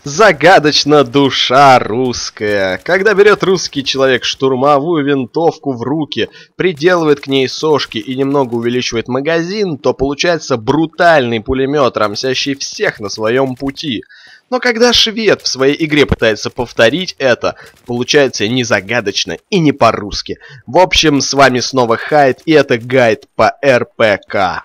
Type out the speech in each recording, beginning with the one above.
Загадочна душа русская. Когда берет русский человек штурмовую винтовку в руки, приделывает к ней сошки и немного увеличивает магазин, то получается брутальный пулемет, рамсящий всех на своем пути. Но когда швед в своей игре пытается повторить это, получается не загадочно и не по-русски. В общем, с вами снова Хайд, и это гайд по РПК.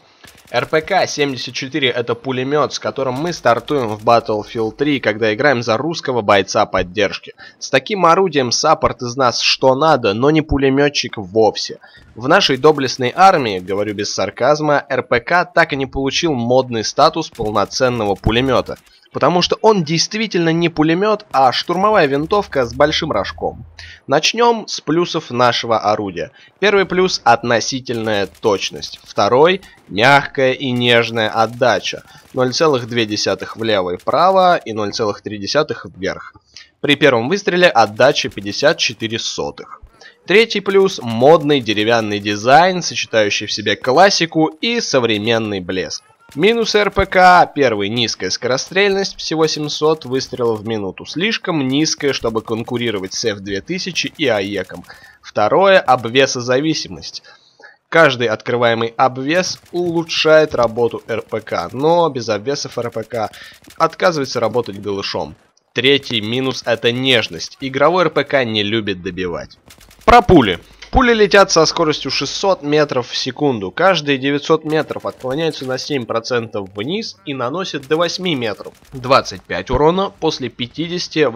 РПК-74 это пулемет, с которым мы стартуем в Battlefield 3, когда играем за русского бойца поддержки. С таким орудием саппорт из нас что надо, но не пулеметчик вовсе. В нашей доблестной армии, говорю без сарказма, РПК так и не получил модный статус полноценного пулемета. Потому что он действительно не пулемет, а штурмовая винтовка с большим рожком. Начнем с плюсов нашего орудия. Первый плюс – относительная точность. Второй – мягкая и нежная отдача. 0,2 влево и вправо и 0,3 вверх. При первом выстреле отдача 54 сотых. Третий плюс – модный деревянный дизайн, сочетающий в себе классику и современный блеск. Минус РПК. Первый – низкая скорострельность, всего 700 выстрелов в минуту. Слишком низкая, чтобы конкурировать с F2000 и АЕКом. Второе – обвесозависимость. Каждый открываемый обвес улучшает работу РПК, но без обвесов РПК отказывается работать голышом. Третий минус – это нежность. Игровой РПК не любит добивать. Про пули. Пули летят со скоростью 600 метров в секунду. Каждые 900 метров отклоняются на 7% вниз и наносят до 8 метров. 25 урона после 50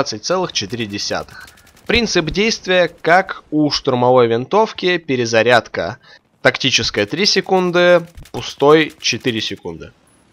18,4. Принцип действия как у штурмовой винтовки, перезарядка. Тактическая 3 секунды, пустой 4 секунды.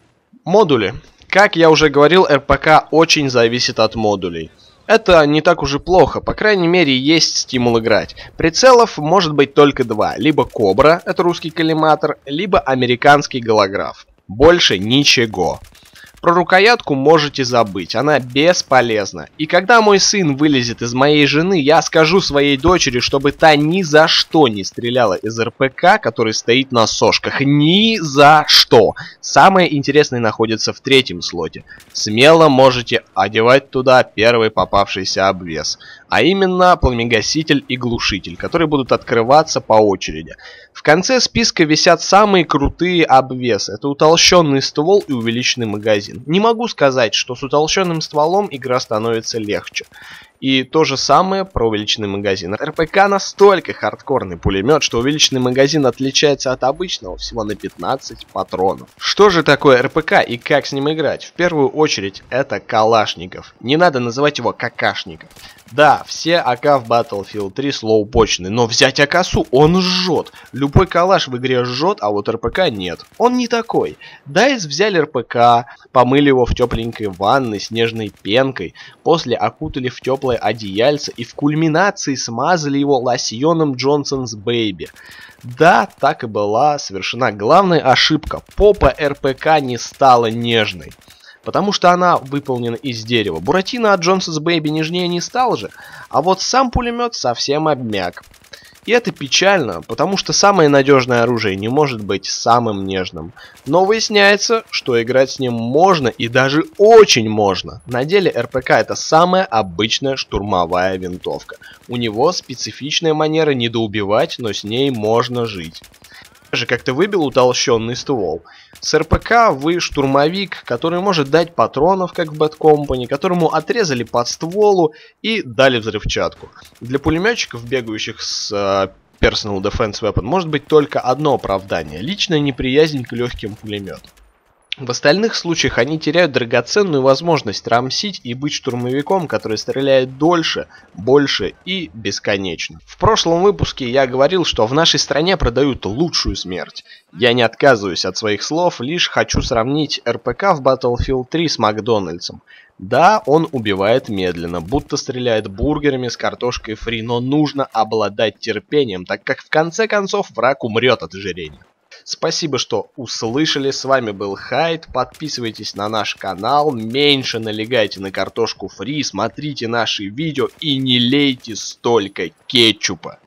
Модули. Как я уже говорил, РПК очень зависит от модулей. Это не так уж и плохо, по крайней мере есть стимул играть. Прицелов может быть только два, либо Кобра, это русский коллиматор, либо американский голограф. Больше ничего. Про рукоятку можете забыть, она бесполезна. И когда мой сын вылезет из моей жены, я скажу своей дочери, чтобы та ни за что не стреляла из РПК, который стоит на сошках. Ни за что. Самое интересное находится в третьем слоте. Смело можете одевать туда первый попавшийся обвес. А именно пламегаситель и глушитель, которые будут открываться по очереди. В конце списка висят самые крутые обвесы. Это утолщенный ствол и увеличенный магазин. Не могу сказать, что с утолщенным стволом игра становится легче. И то же самое про увеличенный магазин. РПК настолько хардкорный пулемет, что увеличенный магазин отличается от обычного всего на 15 патронов. Что же такое РПК и как с ним играть? В первую очередь это Калашников. Не надо называть его какашников. Да, все АК в Battlefield 3 слоупочные, но взять АКСу он жжет. Любой калаш в игре жжет, а вот РПК нет. Он не такой. DICE взяли РПК, помыли его в тепленькой ванной снежной пенкой, после окутали в теплое одеяльце и в кульминации смазали его лосьоном Johnson's Baby. Да, так и была совершена главная ошибка. Попа РПК не стала нежной. Потому что она выполнена из дерева. Буратино от Johnson's Baby нежнее не стал же, а вот сам пулемет совсем обмяк. И это печально, потому что самое надежное оружие не может быть самым нежным. Но выясняется, что играть с ним можно и даже очень можно. На деле РПК это самая обычная штурмовая винтовка. У него специфичная манера недоубивать, но с ней можно жить. Же как-то выбил утолщенный ствол. С РПК вы штурмовик, который может дать патронов, как в Bad Company, которому отрезали под стволу и дали взрывчатку. Для пулеметчиков, бегающих с Personal Defense Weapon, может быть только одно оправдание – личная неприязнь к легким пулеметам. В остальных случаях они теряют драгоценную возможность рамсить и быть штурмовиком, который стреляет дольше, больше и бесконечно. В прошлом выпуске я говорил, что в нашей стране продают лучшую смерть. Я не отказываюсь от своих слов, лишь хочу сравнить РПК в Battlefield 3 с Макдональдсом. Да, он убивает медленно, будто стреляет бургерами с картошкой фри, но нужно обладать терпением, так как в конце концов враг умрет от ожирения. Спасибо, что услышали. С вами был Хайд. Подписывайтесь на наш канал, меньше налегайте на картошку фри, смотрите наши видео и не лейте столько кетчупа.